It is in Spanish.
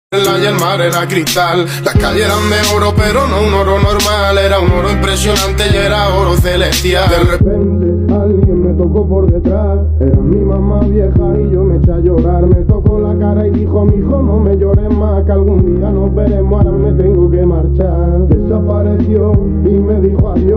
Y el mar era cristal, las calles eran de oro, pero no un oro normal, era un oro impresionante y era oro celestial. De repente alguien me tocó por detrás, era mi mamá vieja y yo me eché a llorar. Me tocó la cara y dijo: mijo, no me llores más, que algún día nos veremos, ahora me tengo que marchar. Desapareció y me dijo adiós.